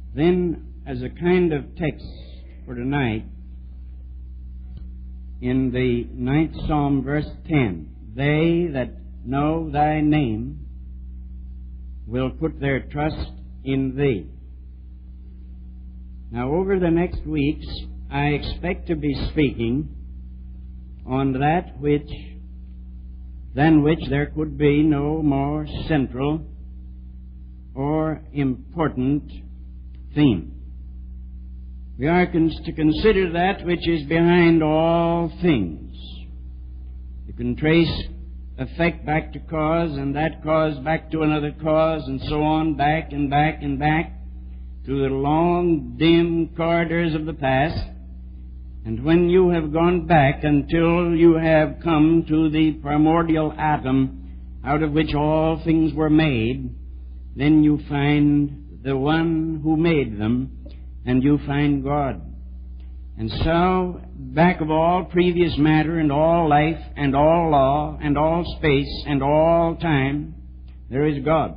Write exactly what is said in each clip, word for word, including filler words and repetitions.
Then, as a kind of text for tonight, in the ninth Psalm, verse ten, they that know thy name will put their trust in thee. Now, over the next weeks, I expect to be speaking on that which, than which there could be no more central or important theme. We are cons- to consider that which is behind all things. You can trace effect back to cause, and that cause back to another cause, and so on, back and back and back through the long, dim corridors of the past. And when you have gone back until you have come to the primordial atom out of which all things were made, then you find the one who made them, and you find God. And so, back of all previous matter and all life and all law and all space and all time, there is God.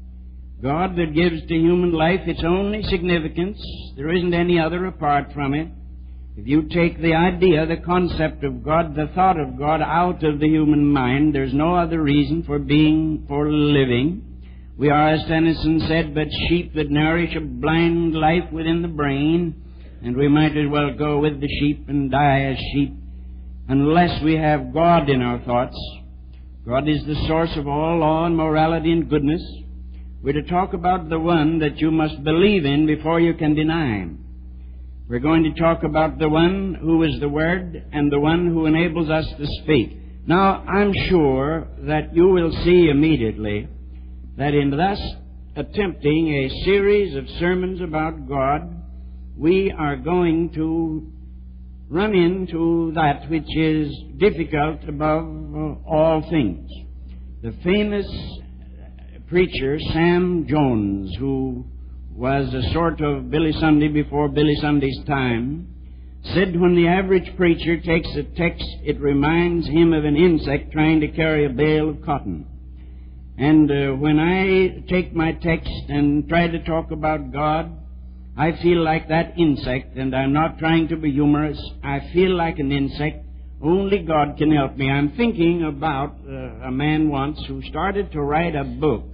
God that gives to human life its only significance. There isn't any other apart from it. If you take the idea, the concept of God, the thought of God out of the human mind, there's no other reason for being, for living. We are, as Tennyson said, but sheep that nourish a blind life within the brain, and we might as well go with the sheep and die as sheep unless we have God in our thoughts. God is the source of all law and morality and goodness. We're to talk about the one that you must believe in before you can deny Him. We're going to talk about the one who is the Word and the one who enables us to speak. Now, I'm sure that you will see immediately that in thus attempting a series of sermons about God, we are going to run into that which is difficult above all things. The famous preacher, Sam Jones, who was a sort of Billy Sunday before Billy Sunday's time, said when the average preacher takes a text, it reminds him of an insect trying to carry a bale of cotton. And uh, when I take my text and try to talk about God, I feel like that insect, and I'm not trying to be humorous. I feel like an insect. Only God can help me. I'm thinking about uh, a man once who started to write a book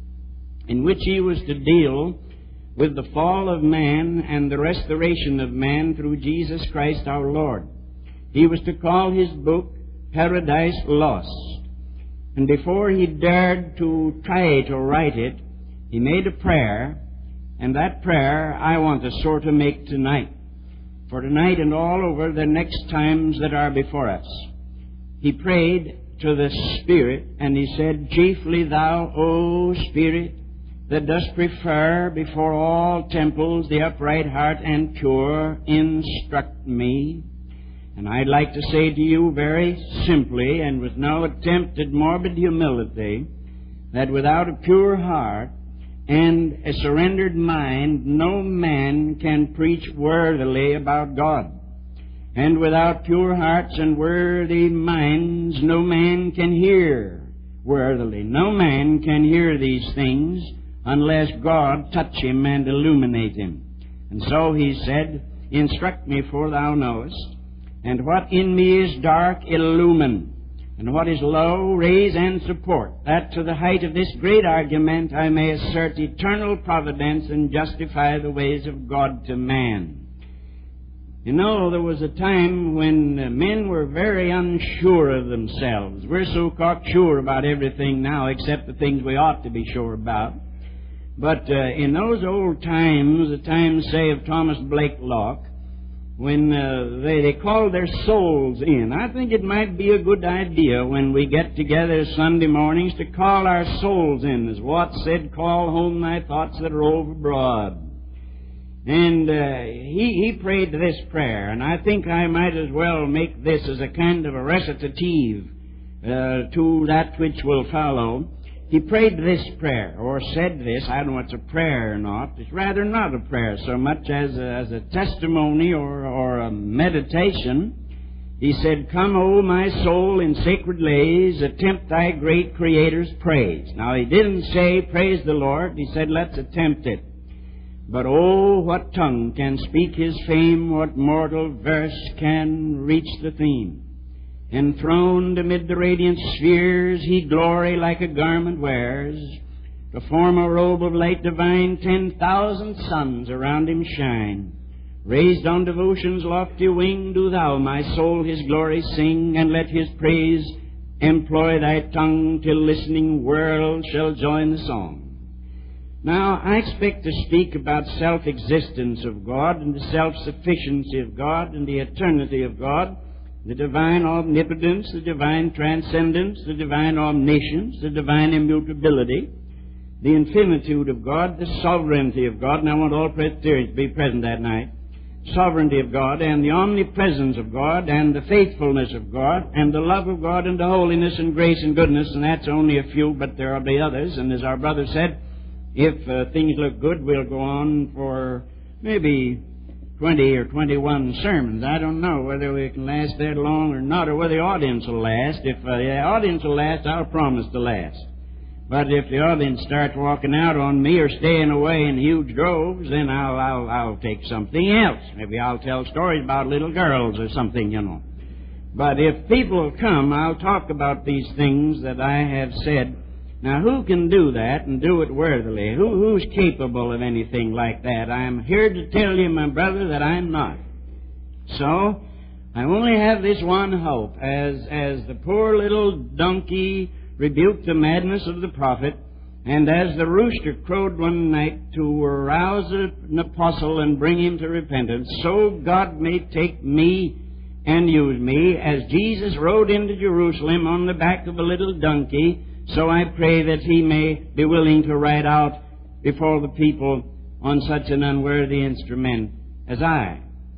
in which he was to deal with the fall of man and the restoration of man through Jesus Christ our Lord. He was to call his book Paradise Lost. And before he dared to try to write it, he made a prayer, and that prayer I want to sort of make tonight, for tonight and all over the next times that are before us. He prayed to the Spirit, and he said, "Chiefly thou, O Spirit, that dost prefer before all temples the upright heart and pure, instruct me." And I'd like to say to you very simply and with no attempt at morbid humility that without a pure heart and a surrendered mind, no man can preach worthily about God. And without pure hearts and worthy minds, no man can hear worthily. No man can hear these things unless God touch him and illuminate him. And so he said, "Instruct me, for thou knowest, and what in me is dark, illumine, and what is low, raise and support, that to the height of this great argument I may assert eternal providence and justify the ways of God to man." You know, there was a time when uh, men were very unsure of themselves. We're so cocksure about everything now except the things we ought to be sure about. But uh, in those old times, the times, say, of Thomas Blakelock, when uh, they, they called their souls in, I think it might be a good idea when we get together Sunday mornings to call our souls in. As Watts said, "Call home thy thoughts that are overbroad." And uh, he, he prayed this prayer, and I think I might as well make this as a kind of a recitative uh, to that which will follow. He prayed this prayer, or said this. I don't know if it's a prayer or not. It's rather not a prayer so much as a, as a testimony or, or a meditation. He said, "Come, O my soul, in sacred lays, attempt thy great Creator's praise." Now, he didn't say, "Praise the Lord." He said, "Let's attempt it." But oh, what tongue can speak his fame, what mortal verse can reach the theme? Enthroned amid the radiant spheres, he glory like a garment wears. To form a robe of light divine, ten thousand suns around him shine. Raised on devotion's lofty wing, do thou, my soul, his glory sing, and let his praise employ thy tongue, till listening world shall join the song. Now, I expect to speak about self-existence of God and the self-sufficiency of God and the eternity of God, the divine omnipotence, the divine transcendence, the divine omniscience, the divine immutability, the infinitude of God, the sovereignty of God, and I want all Presbyterians to be present that night, sovereignty of God, and the omnipresence of God, and the faithfulness of God, and the love of God, and the holiness and grace and goodness, and that's only a few, but there will be others, and as our brother said, if uh, things look good, we'll go on for maybe twenty or twenty-one sermons. I don't know whether we can last that long or not, or whether the audience will last. If uh, the audience will last, I'll promise to last. But if the audience starts walking out on me or staying away in huge droves, then I'll, I'll, I'll take something else. Maybe I'll tell stories about little girls or something, you know. But if people come, I'll talk about these things that I have said. Now, who can do that and do it worthily? Who, who's capable of anything like that? I'm here to tell you, my brother, that I'm not. So, I only have this one hope. As, as the poor little donkey rebuked the madness of the prophet, and as the rooster crowed one night to arouse an apostle and bring him to repentance, so God may take me and use me. As Jesus rode into Jerusalem on the back of a little donkey, so I pray that he may be willing to ride out before the people on such an unworthy instrument as I.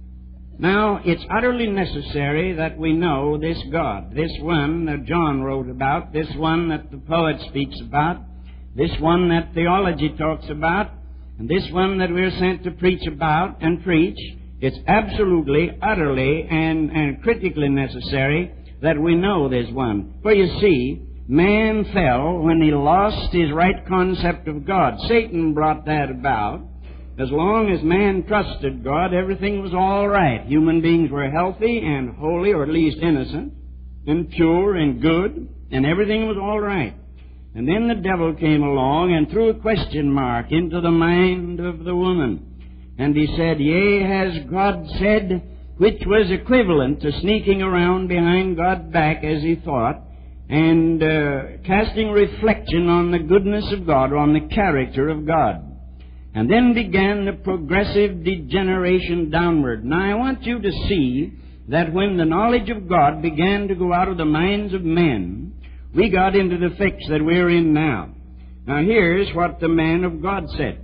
Now, it's utterly necessary that we know this God, this one that John wrote about, this one that the poet speaks about, this one that theology talks about, and this one that we're sent to preach about and preach. It's absolutely, utterly, and, and critically necessary that we know this one. For you see, man fell when he lost his right concept of God. Satan brought that about. As long as man trusted God, everything was all right. Human beings were healthy and holy, or at least innocent, and pure and good, and everything was all right. And then the devil came along and threw a question mark into the mind of the woman. And he said, "Yea, has God said," which was equivalent to sneaking around behind God's back as he thought, and uh, casting reflection on the goodness of God, on the character of God. And then began the progressive degeneration downward. Now I want you to see that when the knowledge of God began to go out of the minds of men, we got into the fix that we're in now. Now here's what the man of God said.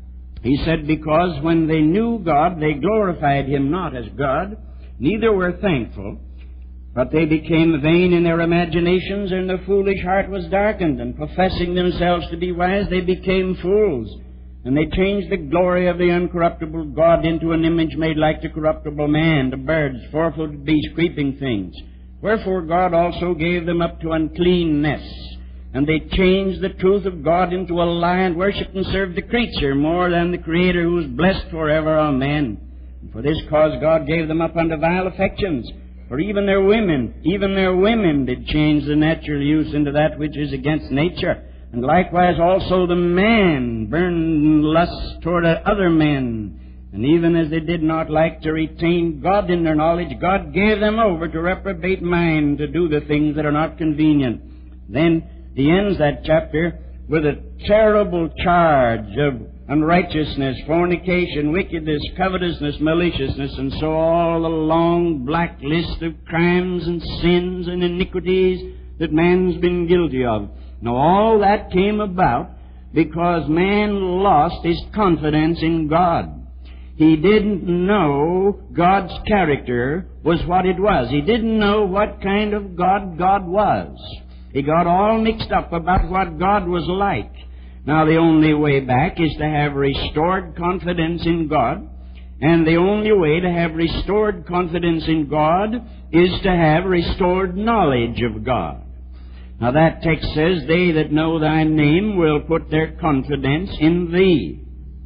He said, "Because when they knew God, they glorified Him not as God, neither were thankful, but they became vain in their imaginations, and the foolish heart was darkened, and professing themselves to be wise, they became fools. And they changed the glory of the uncorruptible God into an image made like to corruptible man, to birds, four-footed beasts, creeping things. Wherefore God also gave them up to uncleanness. And they changed the truth of God into a lie, and worshipped and served the creature more than the Creator, who is blessed forever. Amen. And for this cause God gave them up unto vile affections. For even their women, even their women did change the natural use into that which is against nature. And likewise also the man burned lust toward other men. And even as they did not like to retain God in their knowledge, God gave them over to reprobate mind, to do the things that are not convenient." Then he ends that chapter with a terrible charge of unrighteousness, fornication, wickedness, covetousness, maliciousness, and so all the long black list of crimes and sins and iniquities that man's been guilty of. Now, all that came about because man lost his confidence in God. He didn't know God's character was what it was. He didn't know what kind of God God was. He got all mixed up about what God was like. Now, the only way back is to have restored confidence in God. And the only way to have restored confidence in God is to have restored knowledge of God. Now that text says, "They that know thy name will put their confidence in thee."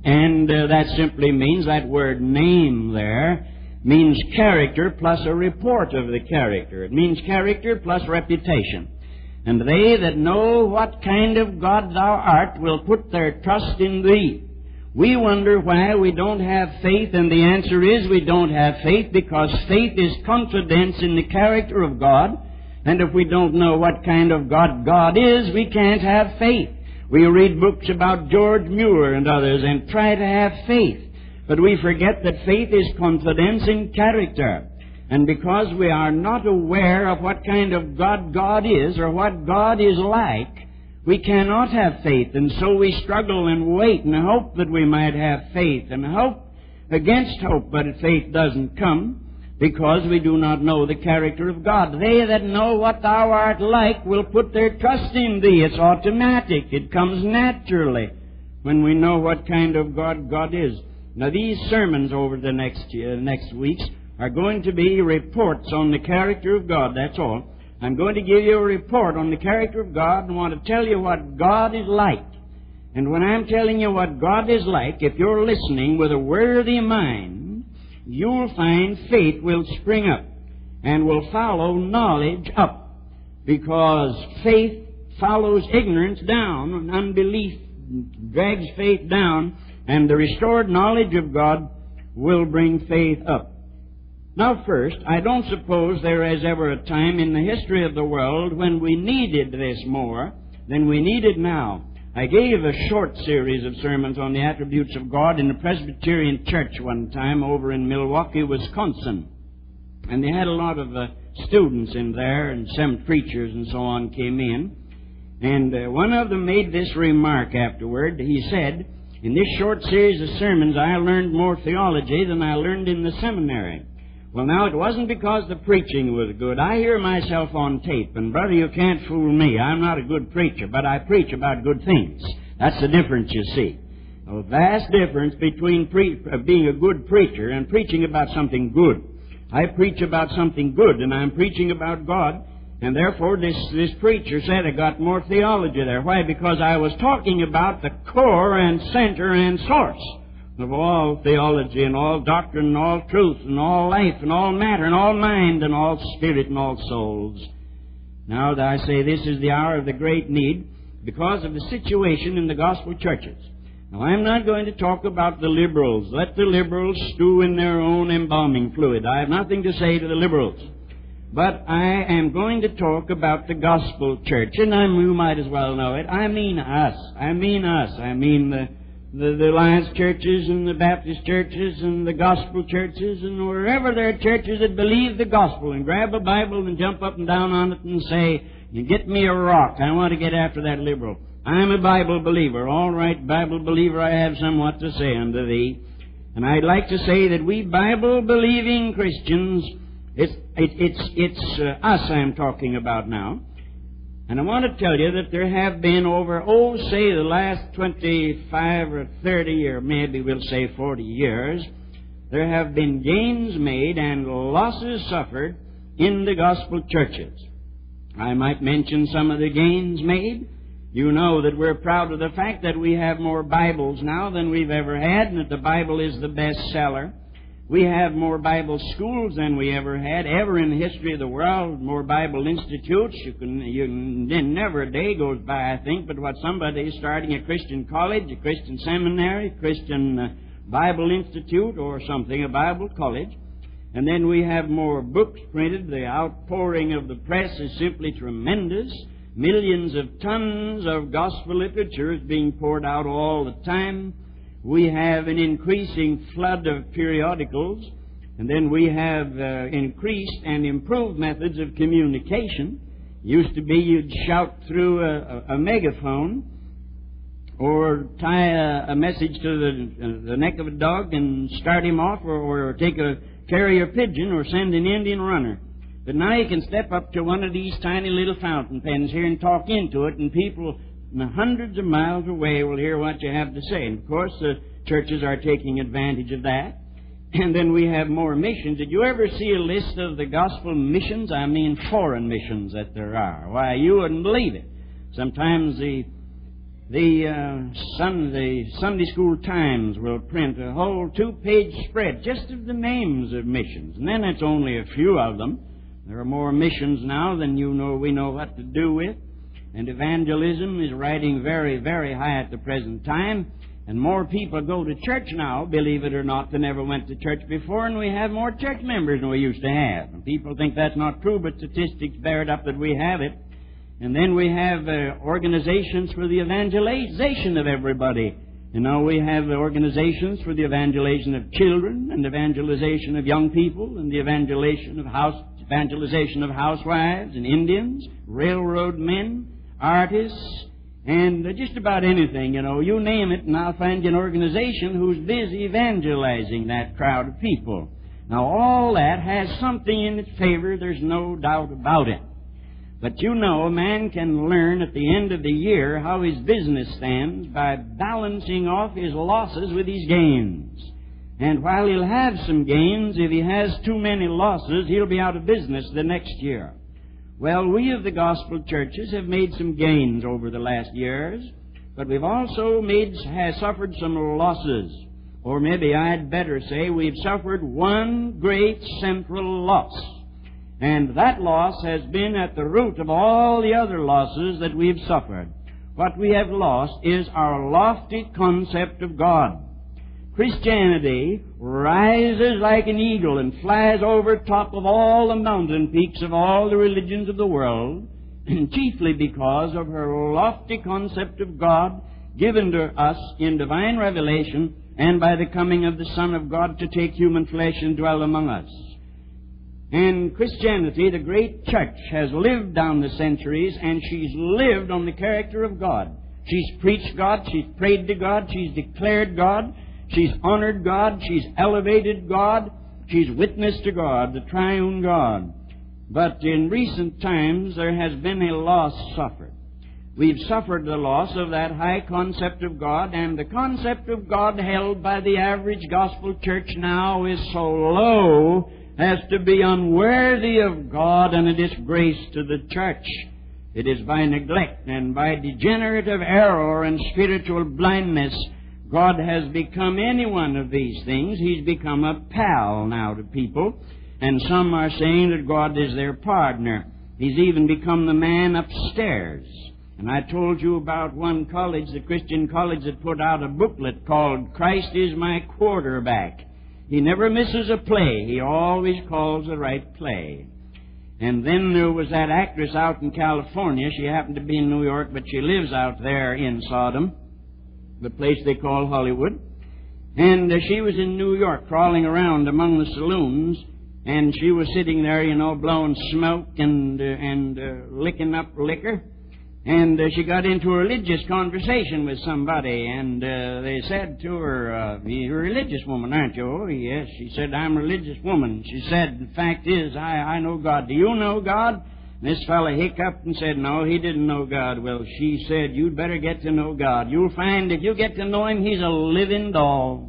And uh, that simply means, that word name there means character plus a report of the character. It means character plus reputation. And they that know what kind of God thou art will put their trust in thee. We wonder why we don't have faith, and the answer is we don't have faith because faith is confidence in the character of God. And if we don't know what kind of God God is, we can't have faith. We read books about George Mueller and others and try to have faith. But we forget that faith is confidence in character. And because we are not aware of what kind of God God is or what God is like, we cannot have faith. And so we struggle and wait and hope that we might have faith, and hope against hope, but faith doesn't come because we do not know the character of God. They that know what thou art like will put their trust in thee. It's automatic. It comes naturally when we know what kind of God God is. Now, these sermons over the next year, next weeks are going to be reports on the character of God. That's all. I'm going to give you a report on the character of God and want to tell you what God is like. And when I'm telling you what God is like, if you're listening with a worthy mind, you'll find faith will spring up and will follow knowledge up, because faith follows ignorance down, and unbelief drags faith down, and the restored knowledge of God will bring faith up. Now, first, I don't suppose there is ever a time in the history of the world when we needed this more than we need it now. I gave a short series of sermons on the attributes of God in the Presbyterian Church one time over in Milwaukee, Wisconsin. And they had a lot of uh, students in there, and some preachers and so on came in. And uh, one of them made this remark afterward. He said, "In this short series of sermons, I learned more theology than I learned in the seminary." Well, now, it wasn't because the preaching was good. I hear myself on tape, and brother, you can't fool me. I'm not a good preacher, but I preach about good things. That's the difference, you see. A vast difference between pre- uh, being a good preacher and preaching about something good. I preach about something good, and I'm preaching about God, and therefore this, this preacher said I got more theology there. Why? Because I was talking about the core and center and source of all theology and all doctrine and all truth and all life and all matter and all mind and all spirit and all souls. Now, I say this is the hour of the great need because of the situation in the gospel churches. Now, I'm not going to talk about the liberals. Let the liberals stew in their own embalming fluid. I have nothing to say to the liberals. But I am going to talk about the gospel church, and I, you might as well know it. I mean us. I mean us. I mean the The, the Alliance churches and the Baptist churches and the gospel churches, and wherever there are churches that believe the gospel and grab a Bible and jump up and down on it and say, "You get me a rock. I want to get after that liberal. I'm a Bible believer." All right, Bible believer, I have somewhat to say unto thee. And I'd like to say that we Bible-believing Christians, it's, it, it's, it's uh, us I'm talking about now. And I want to tell you that there have been over, oh, say the last twenty-five or thirty, or maybe we'll say forty years, there have been gains made and losses suffered in the gospel churches. I might mention some of the gains made. You know that we're proud of the fact that we have more Bibles now than we've ever had, and that the Bible is the best seller. We have more Bible schools than we ever had, ever in the history of the world, more Bible institutes. You can, you can, never a day goes by, I think, but what somebody is starting a Christian college, a Christian seminary, a Christian uh, Bible institute, or something, a Bible college. And then we have more books printed. The outpouring of the press is simply tremendous. Millions of tons of gospel literature is being poured out all the time. We have an increasing flood of periodicals, and then we have uh, increased and improved methods of communication. Used to be you'd shout through a, a, a megaphone or tie a, a message to the, uh, the neck of a dog and start him off, or, or take a carrier pigeon or send an Indian runner. But now you can step up to one of these tiny little fountain pens here and talk into it, and people hundreds of miles away will hear what you have to say. And of course, the churches are taking advantage of that. And then we have more missions. Did you ever see a list of the gospel missions? I mean foreign missions that there are. Why, you wouldn't believe it. Sometimes the The, uh, sun, the Sunday School Times will print a whole two-page spread just of the names of missions. And then it's only a few of them. There are more missions now than you know we know what to do with. And evangelism is riding very, very high at the present time. And more people go to church now, believe it or not, than ever went to church before. And we have more church members than we used to have. And people think that's not true, but statistics bear it up that we have it. And then we have uh, organizations for the evangelization of everybody. You know, we have organizations for the evangelization of children and evangelization of young people and the evangelization of house, evangelization of housewives and Indians, railroad men, artists, and uh, just about anything, you know. You name it, and I'll find you an organization who's busy evangelizing that crowd of people. Now, all that has something in its favor. There's no doubt about it. But you know, a man can learn at the end of the year how his business stands by balancing off his losses with his gains. And while he'll have some gains, if he has too many losses, he'll be out of business the next year. Well, we of the gospel churches have made some gains over the last years, but we've also made, has suffered some losses. Or maybe I'd better say we've suffered one great central loss. And that loss has been at the root of all the other losses that we've suffered. What we have lost is our lofty concept of God. Christianity rises like an eagle and flies over top of all the mountain peaks of all the religions of the world, chiefly because of her lofty concept of God given to us in divine revelation and by the coming of the Son of God to take human flesh and dwell among us. And Christianity, the great church, has lived down the centuries, and she's lived on the character of God. She's preached God, she's prayed to God, she's declared God, she's honored God, she's elevated God, she's witnessed to God, the triune God. But in recent times, there has been a loss suffered. We've suffered the loss of that high concept of God, and the concept of God held by the average gospel church now is so low as to be unworthy of God and a disgrace to the church. It is by neglect and by degenerative error and spiritual blindness God has become any one of these things. He's become a pal now to people, and some are saying that God is their partner. He's even become the man upstairs. And I told you about one college, the Christian college, that put out a booklet called Christ is My Quarterback. He never misses a play. He always calls the right play. And then there was that actress out in California. She happened to be in New York, but she lives out there in Sodom, the place they call Hollywood. And uh, she was in New York crawling around among the saloons, and she was sitting there, you know, blowing smoke and, uh, and uh, licking up liquor. And uh, she got into a religious conversation with somebody, and uh, they said to her, uh, you're a religious woman, aren't you? Oh, yes. She said, I'm a religious woman. She said, the fact is, I, I know God. Do you know God? And this fellow hiccuped and said, no, he didn't know God. Well, she said, you'd better get to know God. You'll find if you get to know Him, He's a living doll.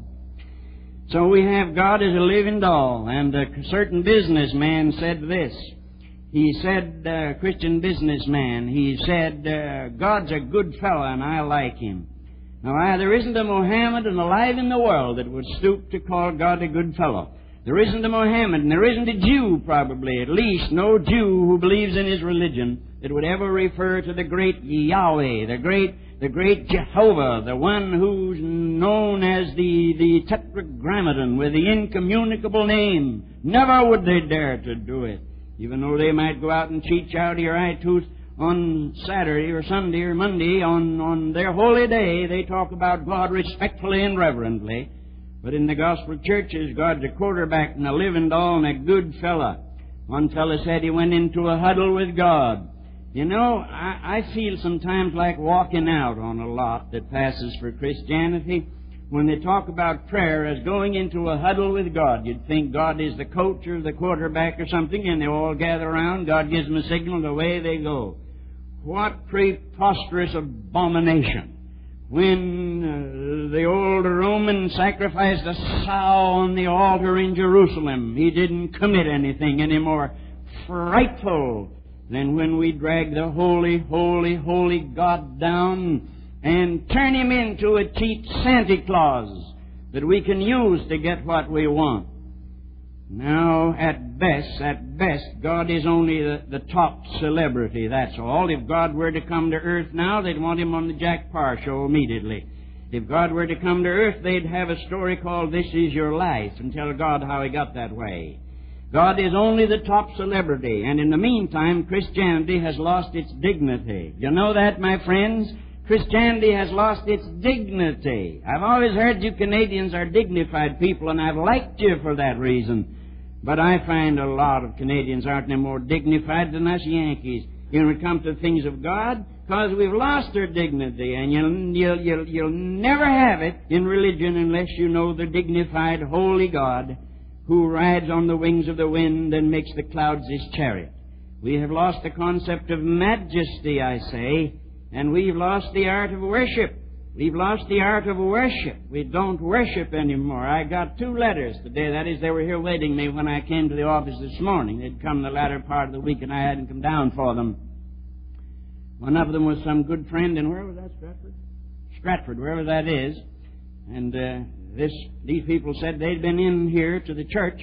So we have God as a living doll. And a certain businessman said this. He said, uh, Christian businessman, he said, uh, God's a good fellow and I like Him. Now, I, there isn't a Mohammedan alive in the world that would stoop to call God a good fellow. There isn't a Mohammedan, there isn't a Jew probably, at least no Jew who believes in his religion that would ever refer to the great Yahweh, the great, the great Jehovah, the one who's known as the, the Tetragrammaton with the incommunicable name. Never would they dare to do it. Even though they might go out and cheat out of your eye tooth on Saturday or Sunday or Monday, on, on their holy day, they talk about God respectfully and reverently. But in the gospel churches, God's a quarterback and a living doll and a good fella. One fella said he went into a huddle with God. You know, I, I feel sometimes like walking out on a lot that passes for Christianity. When they talk about prayer as going into a huddle with God, you'd think God is the coach or the quarterback or something, and they all gather around, God gives them a signal, and away they go. What preposterous abomination! When uh, the old Roman sacrificed a sow on the altar in Jerusalem, he didn't commit anything any more frightful than when we drag the holy, holy, holy God down and turn him into a cheap Santa Claus that we can use to get what we want. Now, at best, at best, God is only the, the top celebrity, that's all. If God were to come to earth now, they'd want him on the Jack Parr show immediately. If God were to come to earth, they'd have a story called This Is Your Life and tell God how he got that way. God is only the top celebrity, and in the meantime, Christianity has lost its dignity. You know that, my friends? Christianity has lost its dignity. I've always heard you Canadians are dignified people, and I've liked you for that reason. But I find a lot of Canadians aren't any more dignified than us Yankees when it comes to things of God, because we've lost our dignity, and you'll, you'll, you'll, you'll never have it in religion unless you know the dignified, holy God who rides on the wings of the wind and makes the clouds his chariot. We have lost the concept of majesty, I say, and we've lost the art of worship. We've lost the art of worship. We don't worship anymore. I got two letters today. That is, they were here waiting me when I came to the office this morning. They'd come the latter part of the week, and I hadn't come down for them. One of them was some good friend, and where was that, Stratford? Stratford, wherever that is. And uh, this, these people said they'd been in here to the church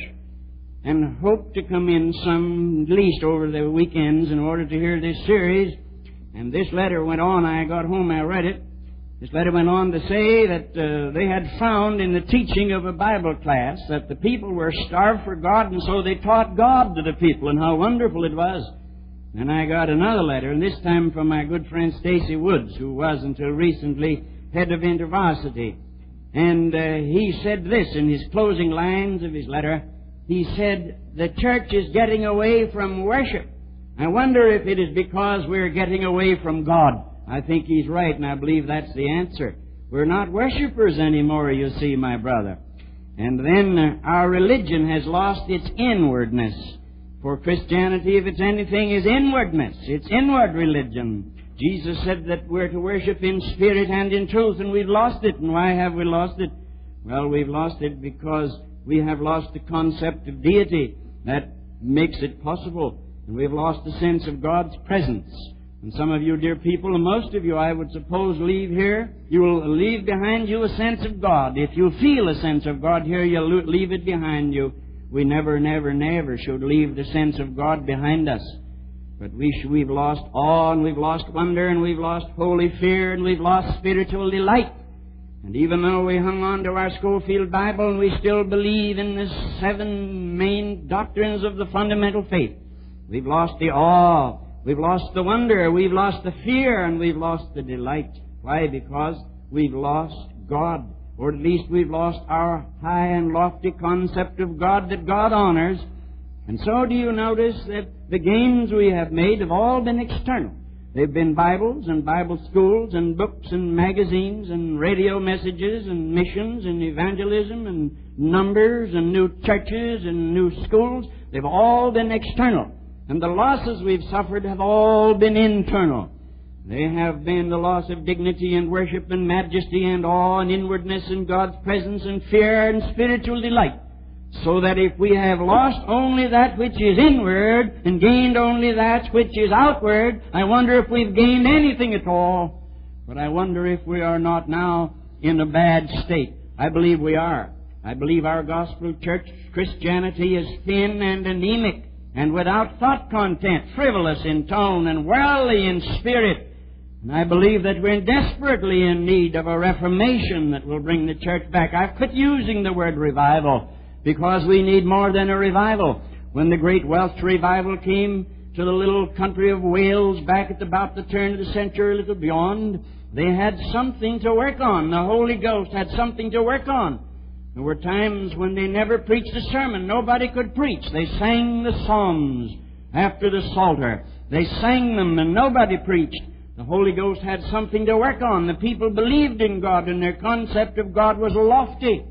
and hoped to come in some, at least over the weekends, in order to hear this series. And this letter went on. I got home, I read it. This letter went on to say that uh, they had found in the teaching of a Bible class that the people were starved for God, and so they taught God to the people, and how wonderful it was. And I got another letter, and this time from my good friend Stacy Woods, who was until recently head of InterVarsity. And uh, he said this in his closing lines of his letter. He said, the church is getting away from worship. I wonder if it is because we're getting away from God. I think he's right, and I believe that's the answer. We're not worshipers anymore, you see, my brother. And then uh, our religion has lost its inwardness. For Christianity, if it's anything, is inwardness. It's inward religion. Jesus said that we're to worship in spirit and in truth, and we've lost it. And why have we lost it? Well, we've lost it because we have lost the concept of deity that makes it possible. And we've lost the sense of God's presence. And some of you, dear people, and most of you, I would suppose, leave here, you will leave behind you a sense of God. If you feel a sense of God here, you'll leave it behind you. We never, never, never should leave the sense of God behind us. But we sh- we've lost awe, and we've lost wonder, and we've lost holy fear, and we've lost spiritual delight. And even though we hung on to our Schofield Bible, and we still believe in the seven main doctrines of the fundamental faith, we've lost the awe, we've lost the wonder, we've lost the fear, and we've lost the delight. Why? Because we've lost God. Or at least we've lost our high and lofty concept of God that God honors. And so do you notice that the gains we have made have all been external. They've been Bibles and Bible schools and books and magazines and radio messages and missions and evangelism and numbers and new churches and new schools. They've all been external. And the losses we've suffered have all been internal. They have been the loss of dignity and worship and majesty and awe and inwardness in God's presence and fear and spiritual delight. So that if we have lost only that which is inward and gained only that which is outward, I wonder if we've gained anything at all. But I wonder if we are not now in a bad state. I believe we are. I believe our gospel church Christianity is thin and anemic and without thought content, frivolous in tone and worldly in spirit. And I believe that we're desperately in need of a reformation that will bring the church back. I've quit using the word revival because we need more than a revival. When the great Welsh revival came to the little country of Wales back at about the turn of the century, a little beyond, they had something to work on. The Holy Ghost had something to work on. There were times when they never preached a sermon. Nobody could preach. They sang the Psalms after the Psalter. They sang them and nobody preached. The Holy Ghost had something to work on. The people believed in God and their concept of God was lofty.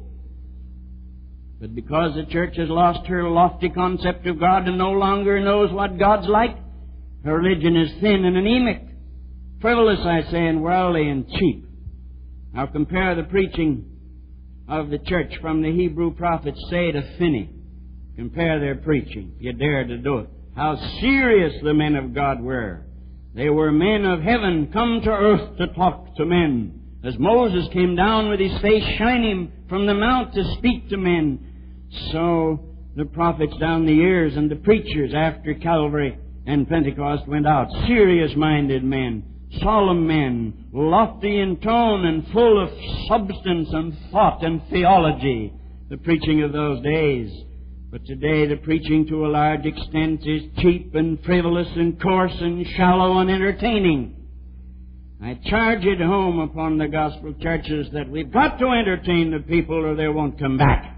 But because the church has lost her lofty concept of God and no longer knows what God's like, her religion is thin and anemic, frivolous, I say, and worldly and cheap. Now compare the preaching of the church from the Hebrew prophets, say, to Finney. Compare their preaching, if you dare to do it. How serious the men of God were. They were men of heaven come to earth to talk to men. As Moses came down with his face shining from the mount to speak to men, so the prophets down the years and the preachers after Calvary and Pentecost went out. Serious-minded men, solemn men, lofty in tone and full of substance and thought and theology, the preaching of those days. But today the preaching to a large extent is cheap and frivolous and coarse and shallow and entertaining. I charge it home upon the gospel churches that we've got to entertain the people or they won't come back.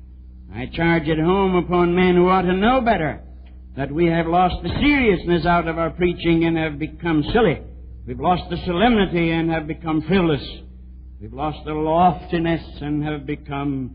I charge it home upon men who ought to know better that we have lost the seriousness out of our preaching and have become silly. We've lost the solemnity and have become frivolous. We've lost the loftiness and have become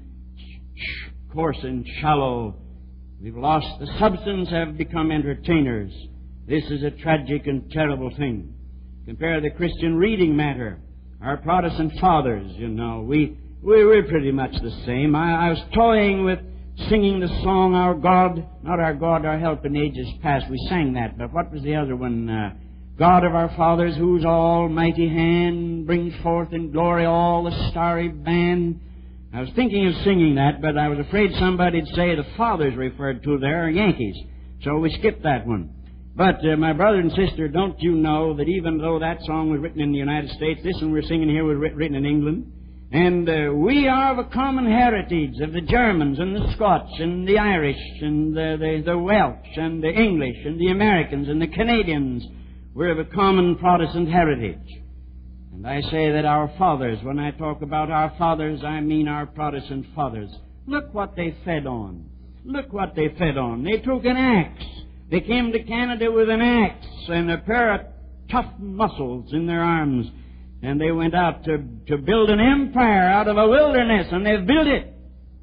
coarse and shallow. We've lost the substance, have become entertainers. This is a tragic and terrible thing. Compare the Christian reading matter. Our Protestant fathers, you know, we, we we're pretty much the same. I, I was toying with singing the song, Our God, not Our God, Our Help in Ages Past. We sang that, but what was the other one? Uh, God of our fathers, whose almighty hand brings forth in glory all the starry band. I was thinking of singing that, but I was afraid somebody'd say the fathers referred to there are Yankees. So we skipped that one. But, uh, my brother and sister, don't you know that even though that song was written in the United States, this one we're singing here was written in England? And uh, we are of a common heritage of the Germans and the Scots and the Irish and the, the, the Welsh and the English and the Americans and the Canadians. We're of a common Protestant heritage. And I say that our fathers, when I talk about our fathers, I mean our Protestant fathers. Look what they fed on. Look what they fed on. They took an axe. They came to Canada with an axe and a pair of tough muscles in their arms. And they went out to, to build an empire out of a wilderness, and they've built it.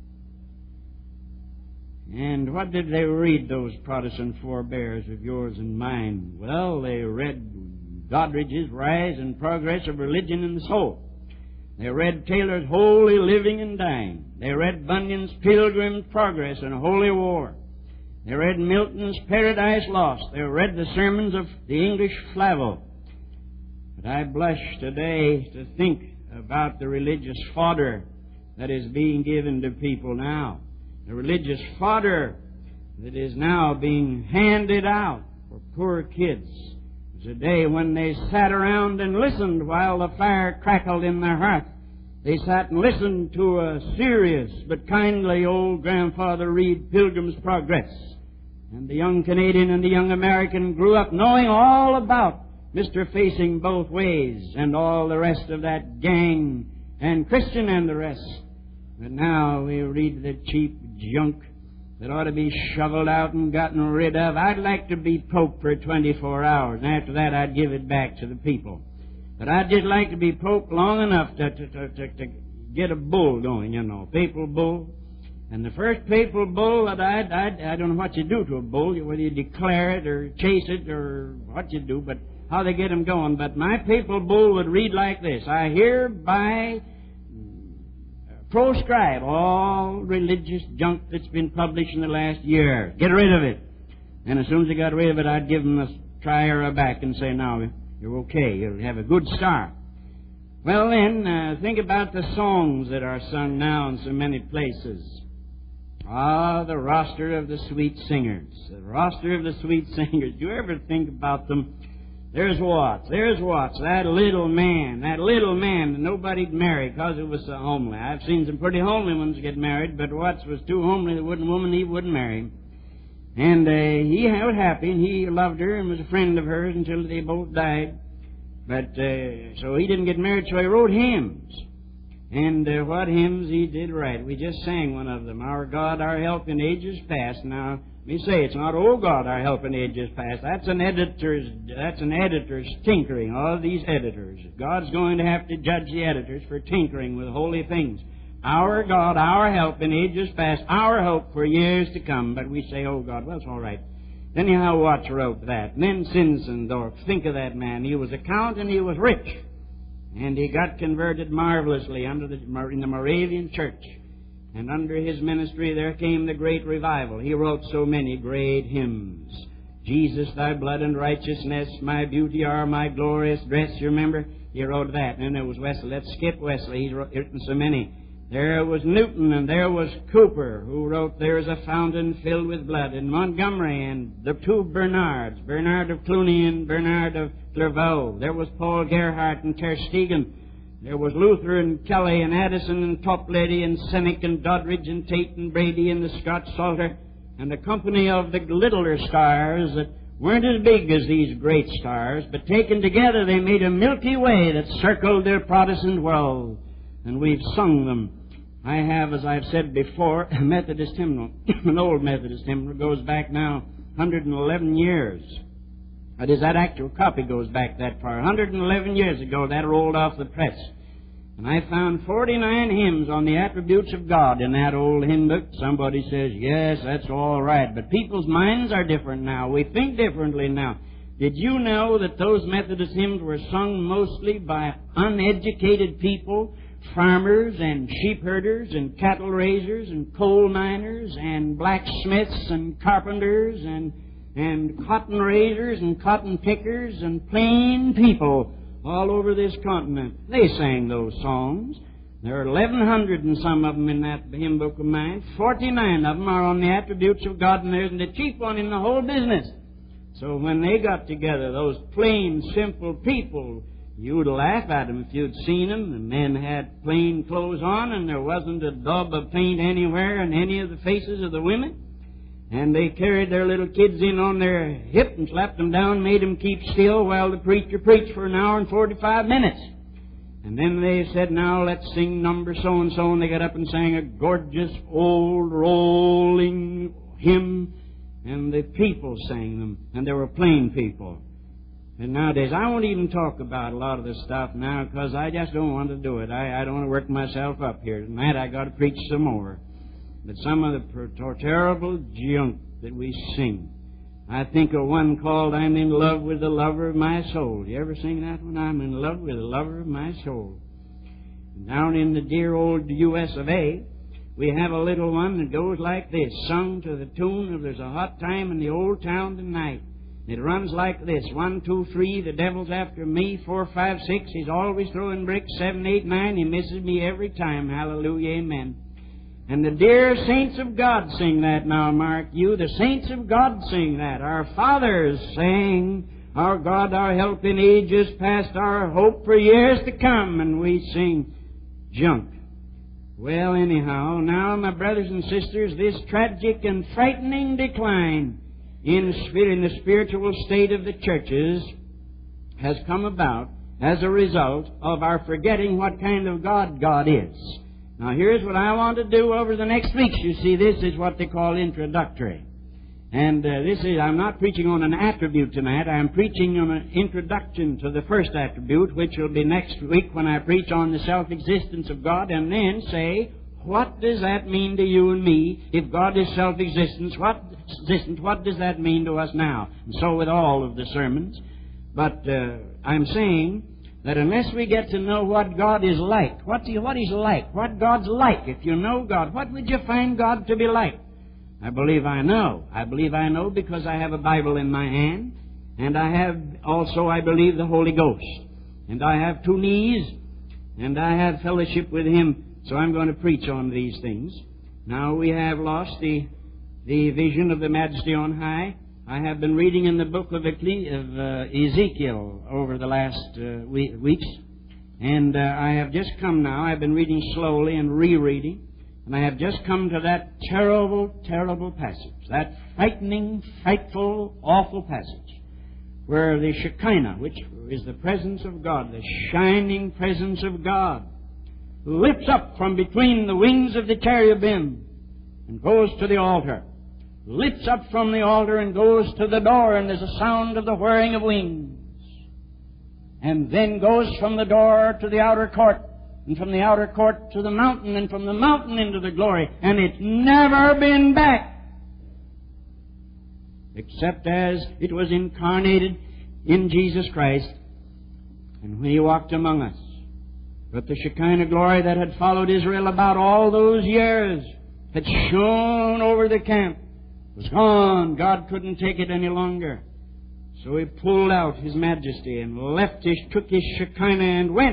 And what did they read, those Protestant forebears of yours and mine? Well, they read Doddridge's Rise and Progress of Religion in the Soul. They read Taylor's Holy Living and Dying. They read Bunyan's Pilgrim's Progress and Holy War. They read Milton's Paradise Lost. They read the sermons of the English Flavel. But I blush today to think about the religious fodder that is being given to people now. The religious fodder that is now being handed out for poor kids. It was a day when they sat around and listened while the fire crackled in their hearth. They sat and listened to a serious but kindly old grandfather read Pilgrim's Progress. And the young Canadian and the young American grew up knowing all about Mister Facing Both Ways and all the rest of that gang and Christian and the rest. But now we read the cheap junk that ought to be shoveled out and gotten rid of. I'd like to be Pope for twenty-four hours, and after that I'd give it back to the people. But I'd just like to be Pope long enough to, to, to, to, to get a bull going, you know, papal bull. And the first papal bull that I'd, I'd, I don't know what you do to a bull, whether you declare it or chase it or what you do, but how they get him going. But my papal bull would read like this: I hereby proscribe all religious junk that's been published in the last year. Get rid of it. And as soon as I got rid of it, I'd give them a try or a back and say, now, you're okay. You'll have a good start. Well, then, uh, think about the songs that are sung now in so many places. Ah, the roster of the sweet singers. The roster of the sweet singers. Do you ever think about them? There's Watts. There's Watts. That little man. That little man that nobody'd marry because it was so homely. I've seen some pretty homely ones get married, but Watts was too homely that wouldn't woman he wouldn't marry him. And uh, he was happy, and he loved her and was a friend of hers until they both died. But uh, so he didn't get married, so he wrote hymns. And uh, what hymns he did write. We just sang one of them. Our God, our help in ages past. Now, let me say, it's not, oh God, our help in ages past. That's an editor's, that's an editor's tinkering, all these editors. God's going to have to judge the editors for tinkering with holy things. Our God, our help in ages past, our hope for years to come. But we say, oh God, well, it's all right. Anyhow, Watts wrote that. And then Zinzendorf, think of that man. He was a count and he was rich. And he got converted marvelously under the, in the Moravian church. And under his ministry there came the great revival. He wrote so many great hymns. Jesus, thy blood and righteousness, my beauty are my glorious dress. You remember? He wrote that. And then there was Wesley. Let's skip Wesley. He's written so many. There was Newton, and there was Cooper, who wrote, There is a fountain filled with blood, and Montgomery, and the two Bernards, Bernard of Cluny and Bernard of Clairvaux. There was Paul Gerhardt and Tersteegen. There was Luther and Kelly and Addison and Toplady and Seneca and Doddridge and Tate and Brady and the Scotch Salter, and a company of the littler stars that weren't as big as these great stars, but taken together they made a Milky Way that circled their Protestant world. And we've sung them. I have, as I've said before, a Methodist hymnal, an old Methodist hymnal, goes back now one hundred eleven years. That is, that actual copy goes back that far. one hundred eleven years ago, that rolled off the press. And I found forty-nine hymns on the attributes of God in that old hymn book. Somebody says, yes, that's all right. But people's minds are different now. We think differently now. Did you know that those Methodist hymns were sung mostly by uneducated people, farmers and sheep herders and cattle raisers and coal miners and blacksmiths and carpenters and, and cotton raisers and cotton pickers and plain people all over this continent? They sang those songs. There are eleven hundred and some of them in that hymn book of mine. forty-nine of them are on the attributes of God, and there's the chief one in the whole business. So when they got together, those plain, simple people, you'd laugh at them if you'd seen them. The men had plain clothes on, and there wasn't a daub of paint anywhere in any of the faces of the women. And they carried their little kids in on their hip and slapped them down, made them keep still while the preacher preached for an hour and forty-five minutes. And then they said, now let's sing number so-and-so, and they got up and sang a gorgeous old rolling hymn, and the people sang them, and they were plain people. And nowadays, I won't even talk about a lot of this stuff now, because I just don't want to do it. I, I don't want to work myself up here. Tonight I got to preach some more. But some of the terrible junk that we sing. I think of one called I'm in love with the lover of my soul. You ever sing that one? I'm in love with the lover of my soul. Down in the dear old U S of A, we have a little one that goes like this, sung to the tune of There's a Hot Time in the Old Town Tonight. It runs like this: one, two, three, the devil's after me. Four, five, six, he's always throwing bricks. Seven, eight, nine, he misses me every time. Hallelujah, amen. And the dear saints of God sing that now, mark you. The saints of God sing that. Our fathers sang, our God, our help in ages past, our hope for years to come. And we sing junk. Well, anyhow, now, my brothers and sisters, this tragic and frightening decline in spirit, in the spiritual state of the churches has come about as a result of our forgetting what kind of God God is. Now, here's what I want to do over the next weeks. You see, this is what they call introductory. And uh, this is, I'm not preaching on an attribute tonight. I'm preaching on an introduction to the first attribute, which will be next week when I preach on the self-existence of God, and then say, what does that mean to you and me? If God is self-existent, what, what does that mean to us now? And so with all of the sermons. But uh, I'm saying that unless we get to know what God is like, what, he, what He's like, what God's like, if you know God, what would you find God to be like? I believe I know. I believe I know because I have a Bible in my hand, and I have also, I believe, the Holy Ghost. And I have two knees, and I have fellowship with Him. So I'm going to preach on these things. Now we have lost the, the vision of the Majesty on high. I have been reading in the book of, Ecle- of uh, Ezekiel over the last uh, we- weeks. And uh, I have just come now. I've been reading slowly and rereading. And I have just come to that terrible, terrible passage. That frightening, frightful, awful passage. Where the Shekinah, which is the presence of God, the shining presence of God, lifts up from between the wings of the cherubim and goes to the altar. Lifts up from the altar and goes to the door, and there's a sound of the whirring of wings. And then goes from the door to the outer court, and from the outer court to the mountain, and from the mountain into the glory. And it's never been back, except as it was incarnated in Jesus Christ and when He walked among us. But the Shekinah glory that had followed Israel about all those years had shone over the camp was gone. God couldn't take it any longer. So He pulled out His majesty and left His, took His Shekinah and went.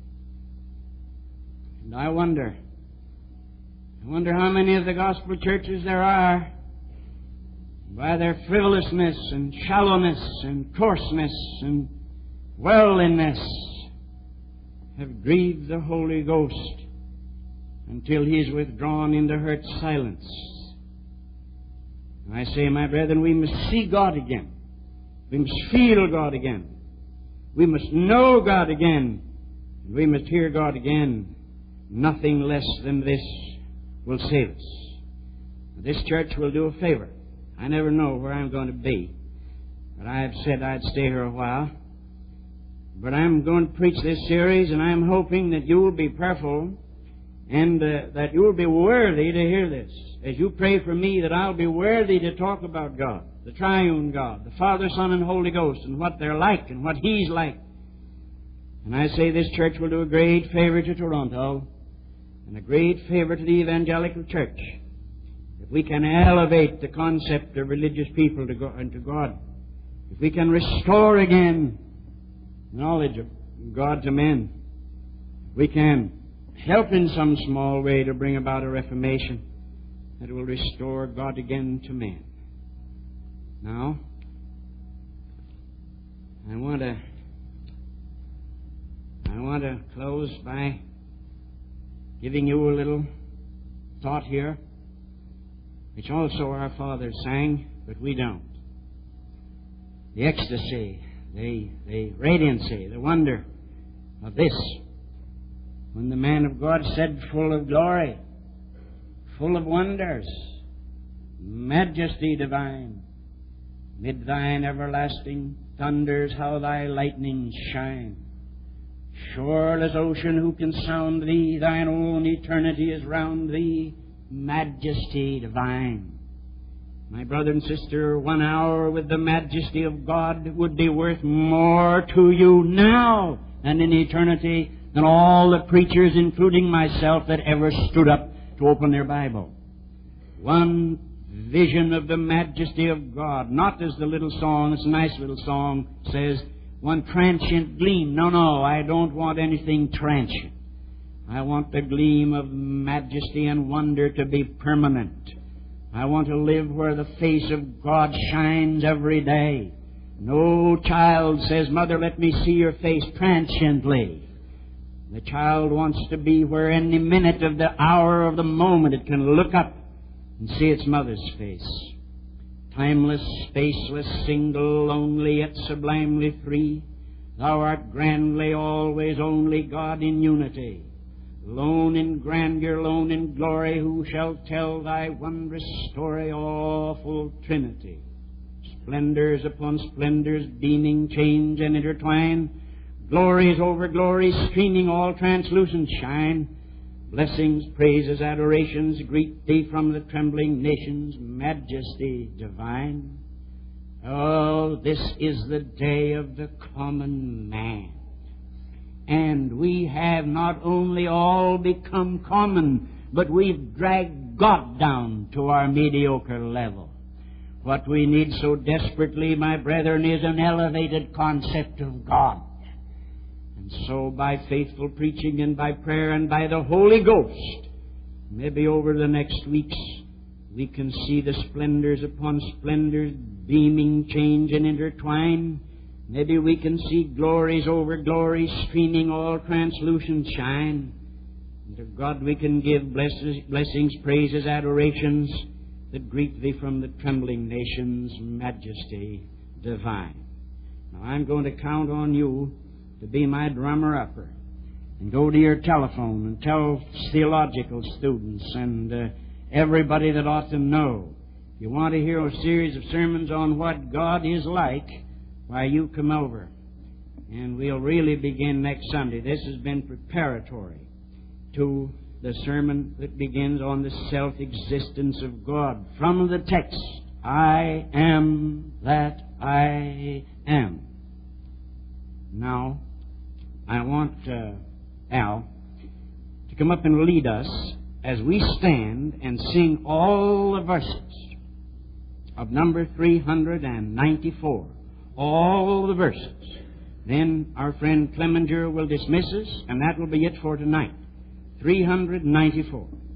And I wonder, I wonder how many of the gospel churches there are, by their frivolousness and shallowness and coarseness and worldliness, have grieved the Holy Ghost until He is withdrawn into hurt silence. And I say, my brethren, we must see God again. We must feel God again. We must know God again. And we must hear God again. Nothing less than this will save us. This church will do a favor. I never know where I'm going to be, but I have said I'd stay here a while. But I'm going to preach this series, and I'm hoping that you will be prayerful and uh, that you will be worthy to hear this. As you pray for me, that I'll be worthy to talk about God, the triune God, the Father, Son, and Holy Ghost, and what they're like and what He's like. And I say this church will do a great favor to Toronto and a great favor to the evangelical church if we can elevate the concept of religious people to God, and to God. If we can restore again knowledge of God to men. We can help in some small way to bring about a reformation that will restore God again to men. Now, I want to I want to close by giving you a little thought here, which also our fathers sang, but we don't. The ecstasy, the, the radiancy, the wonder of this. When the man of God said, full of glory, full of wonders, majesty divine, mid thine everlasting thunders, how thy lightnings shine. Shoreless ocean, who can sound thee? Thine own eternity is round thee, majesty divine. My brother and sister, one hour with the majesty of God would be worth more to you now than in eternity, than all the preachers, including myself, that ever stood up to open their Bible. One vision of the majesty of God, not as the little song, this nice little song says, one transient gleam. No, no, I don't want anything transient. I want the gleam of majesty and wonder to be permanent. I want to live where the face of God shines every day. No child says, Mother, let me see your face transiently. The child wants to be where any minute of the hour of the moment it can look up and see its mother's face. Timeless, spaceless, single, lonely, yet sublimely free. Thou art grandly, always, only God in unity. Lone in grandeur, lone in glory, who shall tell thy wondrous story, awful Trinity? Splendors upon splendors, beaming, change, and intertwine. Glories over glories, streaming, all translucent shine. Blessings, praises, adorations greet thee from the trembling nations, majesty divine. Oh, this is the day of the common man. And we have not only all become common, but we've dragged God down to our mediocre level. What we need so desperately, my brethren, is an elevated concept of God. And so by faithful preaching and by prayer and by the Holy Ghost, maybe over the next weeks, we can see the splendors upon splendors beaming, change, and intertwine. Maybe we can see glories over glories, streaming, all translucent shine. And to God we can give blessings, blessings, praises, adorations that greet thee from the trembling nations, majesty divine. Now I'm going to count on you to be my drummer-upper and go to your telephone and tell theological students and uh, everybody that ought to know. If you want to hear a series of sermons on what God is like, why, you come over. And we'll really begin next Sunday. This has been preparatory to the sermon that begins on the self-existence of God. From the text, I am that I am. Now, I want uh, Al to come up and lead us as we stand and sing all the verses of number three hundred ninety-four. All the verses. Then our friend Clemenger will dismiss us, and that will be it for tonight. three hundred ninety-four.